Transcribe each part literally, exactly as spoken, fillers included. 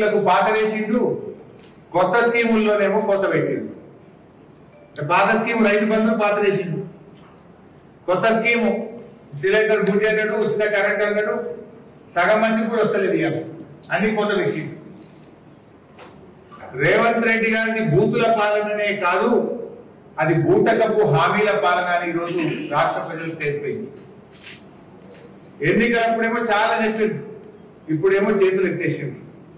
స్కీములకు పాత వేసిండు, కొత్త స్కీముల్లోనేమో కొత్త పెట్టిండు. పాత స్కీమ్ రైతు బంధు పాత వేసిండు, కొత్త స్కీము సిలిండర్ గుడ్డి అన్నాడు, ఉచిత కరెంట్ అన్నాడు, సగం మందికి కూడా వస్తలేదు ఇవాళ, అన్ని కొత్త పెట్టిండు. రేవంత్ రెడ్డి గారిది బూతుల పాలననే కాదు, అది బూటకపు హామీల పాలన అని ఈరోజు రాష్ట్ర ప్రజలకు తెలిపోయింది. ఎన్నికలప్పుడేమో చాలా చెప్పింది, ఇప్పుడేమో చేతులు ఎత్తేసింది.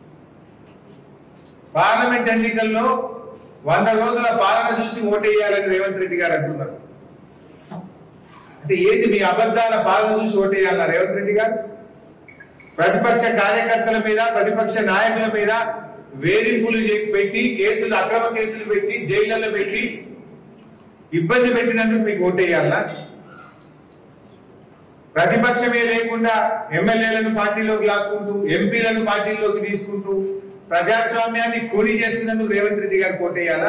పార్లమెంట్ ఎన్నికల్లో వంద రోజుల పాలన చూసి ఓటేయాలని రేవంత్ రెడ్డి గారు అంటున్నారు. అంటే ఏంటి మీ అబద్ధాల పాలన చూసి ఓటేయాలన్న రేవంత్ రెడ్డి గారు? ప్రతిపక్ష కార్యకర్తల మీద, ప్రతిపక్ష నాయకుల మీద వేధింపులు పెట్టి, కేసులు అక్రమ కేసులు పెట్టి, జైళ్లలో పెట్టి ఇబ్బంది పెట్టినందుకు మీకు ఓటేయాలనా? ప్రతిపక్షమే లేకుండా ఎమ్మెల్యేలను పార్టీలోకి లాక్కుంటూ, ఎంపీలను పార్టీలోకి తీసుకుంటూ ప్రజాస్వామ్యాన్ని కూలీ చేస్తున్నందుకు రేవంత్ రెడ్డి గారికి ఓటేయాలా?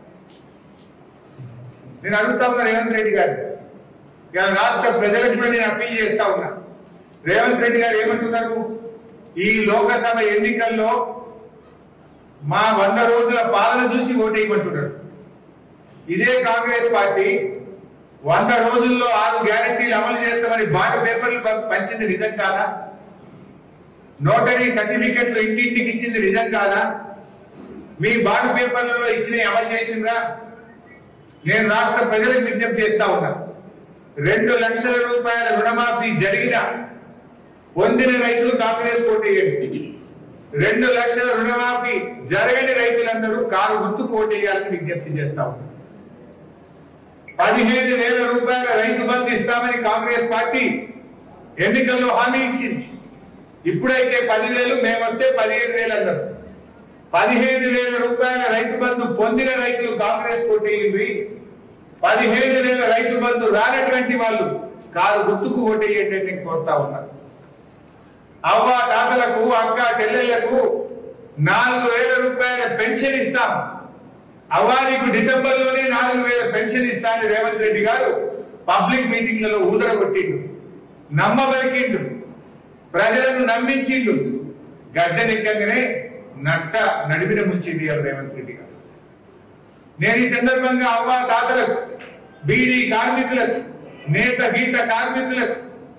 నేను అడుగుతా ఉన్నా రేవంత్ రెడ్డి గారు, ఇలా రాష్ట్ర ప్రజలకు కూడా నేను అప్పీల్ చేస్తా ఉన్నా. రేవంత్ రెడ్డి గారు ఏమంటున్నారు? ఈ లోకసభ ఎన్నికల్లో మా వంద రోజుల పాలన చూసి ఓటేయమంటున్నారు. ఇదే కాంగ్రెస్ పార్టీ వంద రోజుల్లో ఆరు గ్యారంటీలు అమలు చేస్తామని బాండ్ పేపర్లు పంచింది నిజం కాదా? నోటరీ సర్టిఫికెట్లు ఇంటింటికి ఇచ్చింది నిజం కాదా? మీ బాండ్ పేపర్లలో ఇచ్చినవి అమలు చేసిందా? నేను రాష్ట్ర ప్రజలకు విజ్ఞప్తి చేస్తా ఉన్నా, రెండు లక్షల రూపాయల రుణమాఫీ జరిగిన పొందిన రైతులు కాంగ్రెస్ ఓటేయండి. రెండు లక్షల రుణమాఫీ జరగని రైతులందరూ కారు గుర్తుకు ఓటేయాలని విజ్ఞప్తి చేస్తా ఉన్నారు. పదిహేను వేల రూపాయల రైతు బంధు ఇస్తామని కాంగ్రెస్ పార్టీ ఎన్నికల్లో హామీ ఇచ్చింది. ఇప్పుడైతే పదివేలు, మేము వస్తే పదిహేను వేలు అన్నారు. పదిహేను వేల రూపాయల రైతు బంధు పొందిన రైతులు కాంగ్రెస్ ఓటేయండి. పదిహేను వేల రైతు బంధు రానటువంటి వాళ్ళు కారు గుర్తుకు ఓటేయండి అని కోరుతా ఉన్నారు. అవ్వ తాతలకు, అక్క చెల్లెళ్లకు నాలుగు వేల రూపాయల పెన్షన్ ఇస్తాం. అవ్వా నీకు డిసెంబర్ లోనే నాలుగు వేల పెన్షన్ ఇస్తానని రేవంత్ రెడ్డి గారు పబ్లిక్ మీటింగ్లలో ఊదరగొట్టిండు, నమ్మబలికిండు, ప్రజలను నమ్మించిండు. గడ్డనెక్కగానే నట్ట నడిమిన ముంచింది రేవంత్ రెడ్డి గారు. నేను ఈ సందర్భంగా అవ్వ తాతలకు, బీడీ కార్మికులకు, నేత గీత కార్మికులకు,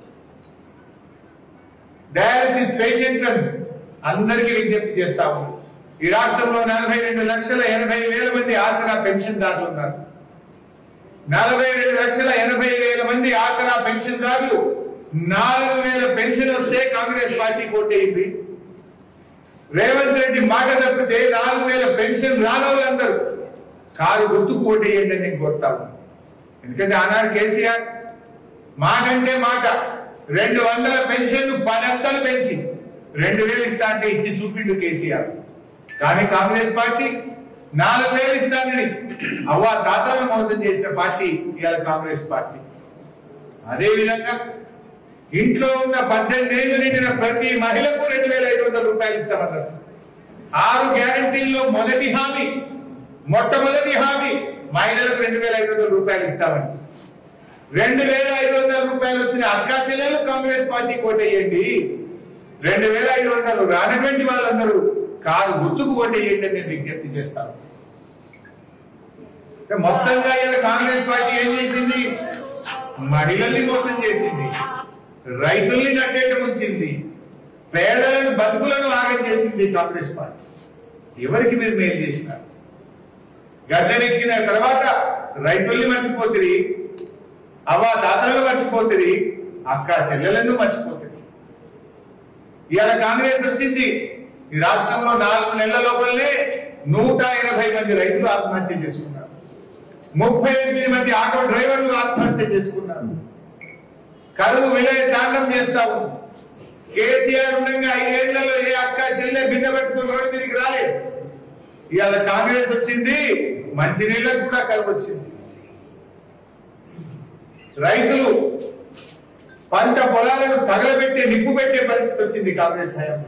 డయాలసిస్ పేషెంట్లను అందరికీ విజ్ఞప్తి చేస్తా ఉన్నాం. ఈ రాష్ట్రంలో నలభై రెండు లక్షల ఎనభై వేల మంది ఆసరా పెన్షన్దారులు ఉన్నారు. నలభై రెండు లక్షల ఎనభై వేల మంది ఆసరా పెన్షన్దారులు నాలుగు వేల పెన్షన్ వస్తే కాంగ్రెస్ పార్టీ కోటేయింది. రేవంత్ రెడ్డి మాట తప్పితే నాలుగు వేల పెన్షన్ రానోళ్ళందరూ కారు గుర్తుకు ఓటేయండి అని నేను కోరుతాను. ఎందుకంటే ఆనాడు కేసీఆర్ మాట అంటే మాట, రెండు వందల పెన్షన్ పదంతలు పెంచి రెండు వేలు ఇస్తా అంటే ఇచ్చి చూపిండు కేసీఆర్. కానీ కాంగ్రెస్ పార్టీ నాలుగు వేలు ఇస్తానని అవ్వ తాతలను మోసం చేసిన పార్టీ ఇవాళ కాంగ్రెస్ పార్టీ. అదే విధంగా ఇంట్లో ఉన్న పద్దెనిమిది ఏళ్ళు నిండిన ప్రతి మహిళకు రెండు వేల ఐదు వందల రూపాయలు ఇస్తామన్నారు. ఆరు గ్యారంటీల్లో మొదటి హామీ, మొట్టమొదటి హామీ మహిళలకు రెండు వేల ఐదు వందల రూపాయలు ఇస్తామని. రెండు వేల ఐదు వందల రూపాయలు వచ్చిన అక్కా చెల్లెలు కాంగ్రెస్ పార్టీ కోటేయండి. రెండు వేల ఐదు వందలు రానటువంటి వాళ్ళందరూ కారు గుర్తుకు ఓటేయండి అని నేను విజ్ఞప్తి చేస్తాను. మొత్తంగా ఇలా కాంగ్రెస్ పార్టీ ఏం చేసింది? మహిళల్ని మోసం చేసింది, రైతుల్ని నట్టేట ముంచింది, పేదలను బతుకులను ఆగం చేసింది కాంగ్రెస్ పార్టీ. ఎవరికి మీరు మేలు చేసినారు? గద్దెనెక్కిన తర్వాత రైతుల్ని మర్చిపోతుంది, అవ్వ తాతలను మర్చిపోతుంది, అక్క చెల్లెలను మర్చిపోతుంది. ఇవాళ కాంగ్రెస్ వచ్చింది, ఈ రాష్ట్రంలో నాలుగు నెలల లోపలనే నూట ఎనభై మంది రైతులు ఆత్మహత్య చేసుకున్నారు, ముప్పై ఎనిమిది మంది ఆటో డ్రైవర్లు ఆత్మహత్య చేసుకున్నారు. కరువు విలయ తాండం చేస్తా ఉంది. కేసీఆర్ ఉండగా ఐదేళ్లలో ఏ అక్క చెల్లె బిడ్డ పెట్టుకుని రోడ్డు మీదకి రాలేదు. ఇవాళ కాంగ్రెస్ వచ్చింది, మంచినీళ్ళకు కూడా కరువు వచ్చింది. రైతులు పంట పొలాలను తగలబెట్టే, నిప్పు పెట్టే పరిస్థితి వచ్చింది కాంగ్రెస్ హయాంలో.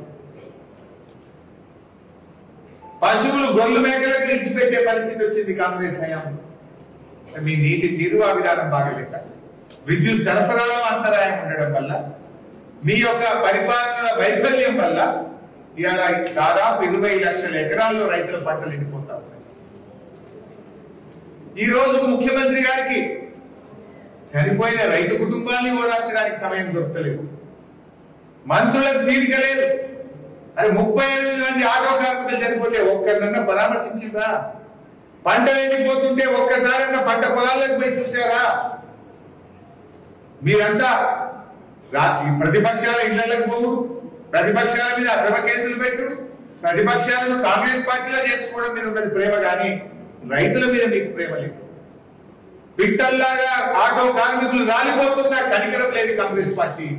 పశువులు గొర్రెలు మేకలకు విడిచిపెట్టే పరిస్థితి వచ్చింది కాంగ్రెస్ హయాంలో. మీ నీటి తీరు ఆ విధానం బాగలేక, విద్యుత్ సరఫరాలో అంతరాయం ఉండడం వల్ల, మీ యొక్క పరిపాలన వైఫల్యం వల్ల ఇవాళ దాదాపు ఇరవై లక్షల ఎకరాల్లో రైతుల పంటలు ఎండిపోతా ఉన్నాయి. ఈ రోజు ముఖ్యమంత్రి గారికి చనిపోయిన రైతు కుటుంబాన్ని ఓదార్చడానికి సమయం దొరకలేదు, మంత్రులకు తీరిక లేదు. అది ముప్పై ఎనిమిది మంది ఆటో కార్మికులు చనిపోతే ఒక్కరినన్నా పరామర్శించిందా? పంటలు ఎండిపోతుంటే ఒక్కసారన్నా పంట పొలాలకు పోయి చూసారా? మీరంతా ప్రతిపక్షాల ఇళ్లకు పోవుడు, ప్రతిపక్షాల మీద అక్రమ కేసులు పెట్టుడు, ప్రతిపక్షాలను కాంగ్రెస్ పార్టీలో చేర్చుకోవడం మీద ఉన్నది ప్రేమ, కానీ రైతుల మీద మీకు ప్రేమ లేదు. పిట్టల్లాగా ఆటో కార్మికులు రాలిపోతున్నా కనికరం లేదు కాంగ్రెస్ పార్టీ.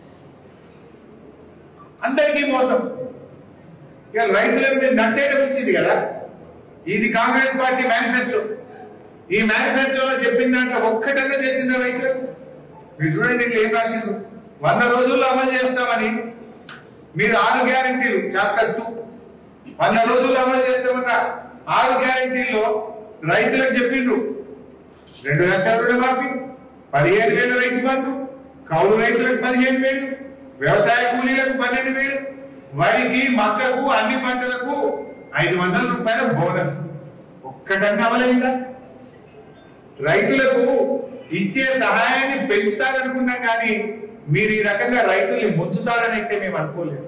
అందరికీ మోసం. ఇక రైతుల మీద నట్టేట వచ్చింది కదా, ఇది కాంగ్రెస్ పార్టీ మేనిఫెస్టో. ఈ మేనిఫెస్టోలో చెప్పిన దాంట్లో ఒక్కటన్నా చేసిందా రైతులకు? మీరు చూడండి, ఏం రాసిండు, వంద రోజుల్లో అమలు చేస్తామని. మీరు ఆరు గ్యారంటీలు చాప్టర్ టూ వంద రోజుల్లో అమలు చేస్తామన్న ఆరు గ్యారంటీల్లో రైతులకు చెప్పిండ్రు రెండు లక్షల రుణమాఫీ, పదిహేను వేల రైతు బంధు, కౌలు రైతులకు పదిహేను వేలు, వ్యవసాయ కూలీలకు పన్నెండు వేలు, వరికి మక్కకు అన్ని పంటలకు ఐదు వందల రూపాయల బోనస్. ఒక్కటన్నా అమలైందా? రైతులకు ఇచ్చే సహాయాన్ని పెంచుతారనుకున్నాం, కానీ మీరు ఈ రకంగా రైతుల్ని ముంచుతారని అయితే మేము అనుకోలేదు.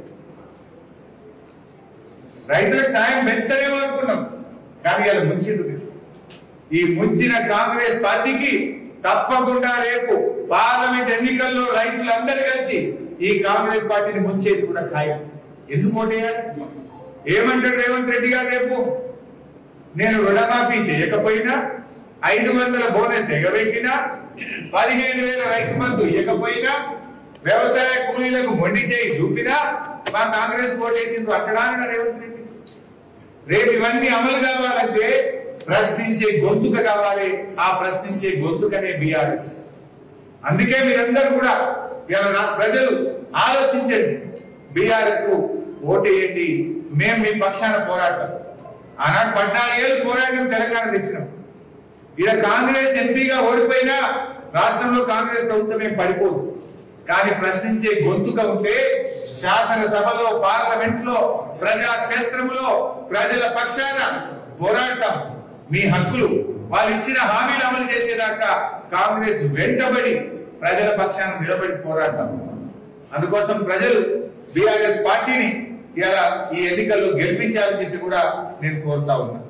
రైతులకు సాయం పెంచుతారేమో అనుకున్నాం, కానీ ఇలా ముంచింది. ఈ ముంచిన కాంగ్రెస్ పార్టీకి తప్పకుండా రేపు పార్లమెంట్ ఎన్నికల్లో రైతులందరూ కలిసి ఈ కాంగ్రెస్ పార్టీని ముంచేది కూడా ఖాయం. ఎందుకు ఓటేయాలి? ఏమంటాడు రేవంత్ రెడ్డి గారు రేపు? నేను రుణమాఫీ చేయకపోయినా, ఐదు వందల బోనస్ ఎగబెట్టినా, పదిహేను వేల రైతు బంధు ఇవ్వకపోయినా, వ్యవసాయ కూలీలకు మొండి చేయి చూపినా మా కాంగ్రెస్ ఓటేసిండ్రు అక్కడ రేవంత్ రెడ్డి. రేపు ఇవన్నీ అమలు కావాలంటే ప్రశ్నించే గొంతుక కావాలి. ఆ ప్రశ్నించే గొంతుకనే బీఆర్ఎస్. అందుకే మీరందరూ కూడా ఇలా ప్రజలు ఆలోచించండి, బీఆర్ఎస్ కు ఓటేయండి. మేము మీ పక్షాన పోరాడతాం. ఆనాడు పద్నాలుగు ఏళ్ళు పోరాటం తెలంగాణ తెచ్చినాం. ఇలా కాంగ్రెస్ ఎంపీగా ఓడిపోయినా రాష్ట్రంలో కాంగ్రెస్ ప్రభుత్వమే పడిపోదు, కానీ ప్రశ్నించే గొంతుక ఉంటే శాసనసభలో, పార్లమెంట్ లో, ప్రజాక్షేత్రంలో ప్రజల పక్షాన పోరాడతాం. మీ హక్కులు వాళ్ళు ఇచ్చిన హామీలు అమలు చేసేదాకా కాంగ్రెస్ వెంటబడి ప్రజల పక్షాన నిలబడి పోరాడతాం. అందుకోసం ప్రజలు బీఆర్ఎస్ పార్టీని ఇలా ఈ ఎన్నికల్లో గెలిపించాలని చెప్పి కూడా నేను కోరుతా ఉన్నా.